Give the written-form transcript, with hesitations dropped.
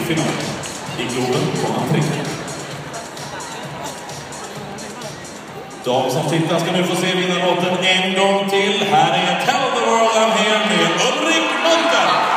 final i Globen på entré. De som tittar ska nu få se vinnarlåten en gång till. Här är Tell the World I'm Here med Ulrik Monter.